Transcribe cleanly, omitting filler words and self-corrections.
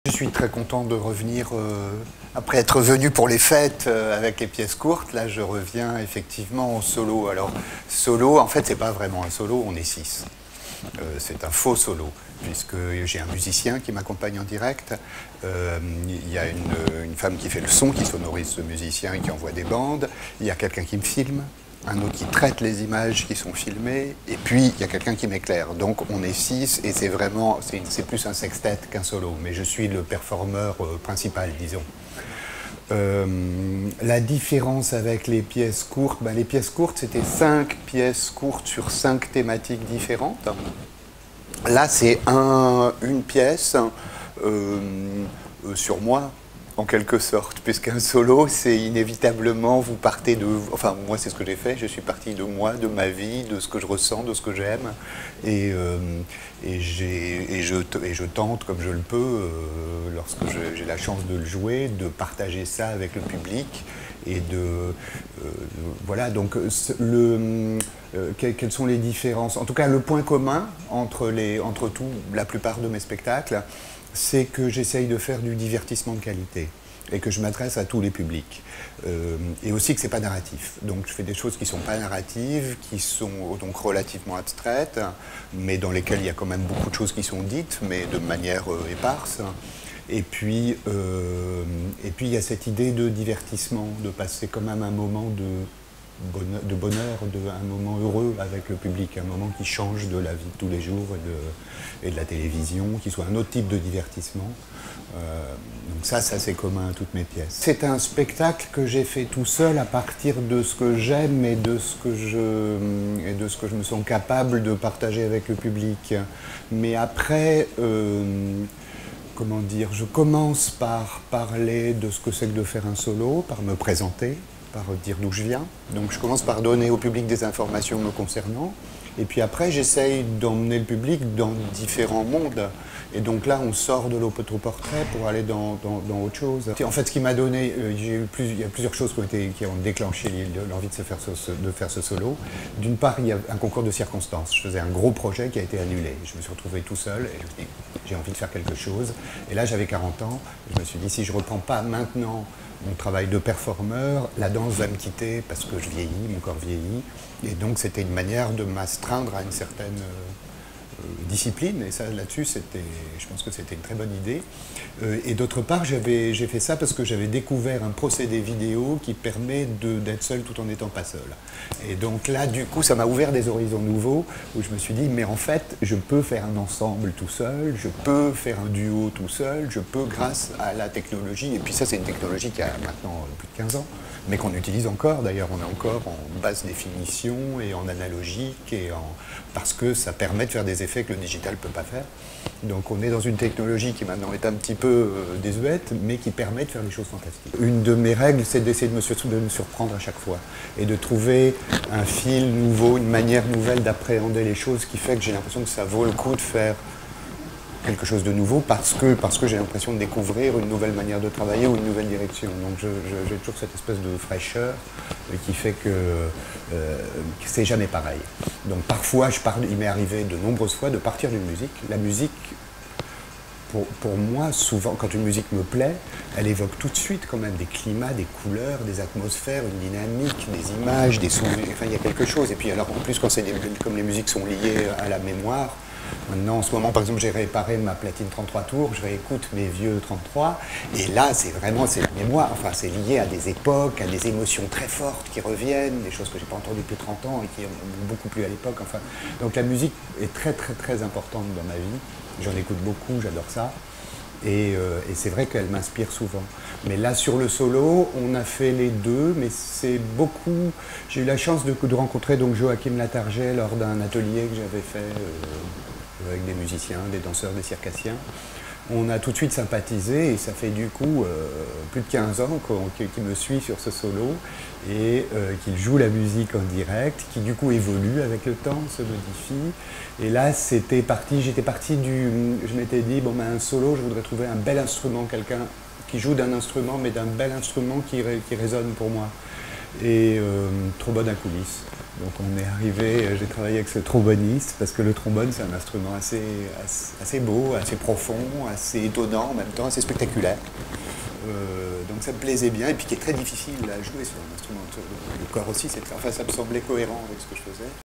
Je suis très content de revenir, après être venu pour les fêtes avec les pièces courtes. Là, je reviens effectivement au solo. Alors, solo, en fait, c'est pas vraiment un solo, on est 6. C'est un faux solo, puisque j'ai un musicien qui m'accompagne en direct. Il y a une femme qui fait le son, qui sonorise ce musicien et qui envoie des bandes. Il y a quelqu'un qui me filme, un autre qui traite les images qui sont filmées, et puis il y a quelqu'un qui m'éclaire. Donc on est 6 et c'est plus un sextet qu'un solo, mais je suis le performeur principal, disons. La différence avec les pièces courtes, les pièces courtes, c'était 5 pièces courtes sur 5 thématiques différentes. Là, c'est une pièce sur moi, en quelque sorte, puisqu'un solo, c'est inévitablement, vous partez de... Enfin, moi, c'est ce que j'ai fait, je suis parti de moi, de ma vie, de ce que je ressens, de ce que j'aime, et je tente, comme je le peux, lorsque j'ai la chance de le jouer, de partager ça avec le public, et voilà, donc, quelles sont les différences? En tout cas, le point commun entre la plupart de mes spectacles, c'est que j'essaye de faire du divertissement de qualité et que je m'adresse à tous les publics. Et aussi que c'est pas narratif. Donc je fais des choses qui sont pas narratives, qui sont donc relativement abstraites, mais dans lesquelles il y a quand même beaucoup de choses qui sont dites, mais de manière éparse. Et puis il y a cette idée de divertissement, de passer quand même un moment de bonheur, un moment heureux avec le public, un moment qui change de la vie de tous les jours et de la télévision, qui soit un autre type de divertissement. Donc ça c'est commun à toutes mes pièces. C'est un spectacle que j'ai fait tout seul à partir de ce que j'aime et de ce que je me sens capable de partager avec le public. Mais après, comment dire, je commence par parler de ce que c'est que de faire un solo, par me présenter, par dire d'où je viens. Donc je commence par donner au public des informations me concernant. Et puis après, j'essaye d'emmener le public dans différents mondes. Et donc là, on sort de l'autoportrait pour aller dans autre chose. En fait, ce qui m'a donné, il y a plusieurs choses qui ont déclenché l'envie de faire ce solo. D'une part, il y a un concours de circonstances. Je faisais un gros projet qui a été annulé. Je me suis retrouvé tout seul et je me suis dit, j'ai envie de faire quelque chose. Et là, j'avais 40 ans. Je me suis dit, si je ne reprends pas maintenant mon travail de performeur, la danse va me quitter parce que je vieillis, mon corps vieillit. Et donc c'était une manière de m'astreindre à une certaine discipline. Et ça, là-dessus, je pense que c'était une très bonne idée. Et d'autre part, j'ai fait ça parce que j'avais découvert un procédé vidéo qui permet d'être seul tout en n'étant pas seul. Et donc là, du coup, ça m'a ouvert des horizons nouveaux où je me suis dit, mais en fait, je peux faire un ensemble tout seul, je peux faire un duo tout seul, je peux grâce à la technologie. Et puis ça, c'est une technologie qui a maintenant plus de 15 ans, mais qu'on utilise encore. D'ailleurs, on est encore en basse définition et en analogique, parce que ça permet de faire des effets que le digital ne peut pas faire. Donc on est dans une technologie qui maintenant est un petit peu désuète, mais qui permet de faire des choses fantastiques. Une de mes règles, c'est d'essayer de me surprendre à chaque fois et de trouver un fil nouveau, une manière nouvelle d'appréhender les choses qui fait que j'ai l'impression que ça vaut le coup de faire quelque chose de nouveau parce que j'ai l'impression de découvrir une nouvelle manière de travailler ou une nouvelle direction. Donc j'ai toujours cette espèce de fraîcheur qui fait que c'est jamais pareil. Donc parfois, il m'est arrivé de nombreuses fois de partir d'une musique. La musique, pour moi, souvent, quand une musique me plaît, elle évoque tout de suite quand même des climats, des couleurs, des atmosphères, une dynamique, des images, des souvenirs. Enfin, il y a quelque chose. Et puis alors, en plus, comme les musiques sont liées à la mémoire, maintenant, en ce moment, par exemple, j'ai réparé ma platine 33 tours, je réécoute mes vieux 33, et là, c'est la mémoire, enfin, c'est lié à des époques, à des émotions très fortes qui reviennent, des choses que j'ai pas entendues depuis 30 ans et qui ont beaucoup plu à l'époque, enfin. Donc la musique est très, très, très importante dans ma vie, j'en écoute beaucoup, j'adore ça, et c'est vrai qu'elle m'inspire souvent. Mais là, sur le solo, on a fait les deux, mais c'est beaucoup... J'ai eu la chance de rencontrer donc Joachim Latarjet lors d'un atelier que j'avais fait avec des musiciens, des danseurs, des circassiens. On a tout de suite sympathisé et ça fait du coup plus de 15 ans qu'il me suit sur ce solo et qu'il joue la musique en direct, qui du coup évolue avec le temps, se modifie. Et là, j'étais parti je m'étais dit, bon ben un solo, je voudrais trouver un bel instrument, quelqu'un qui joue d'un instrument, mais d'un bel instrument qui résonne pour moi. et trombone à coulisses. Donc on est arrivé, j'ai travaillé avec ce tromboniste parce que le trombone c'est un instrument assez beau, assez profond, assez étonnant, en même temps assez spectaculaire. Donc ça me plaisait bien et puis qui est très difficile à jouer sur un instrument. Le corps aussi, enfin, ça me semblait cohérent avec ce que je faisais.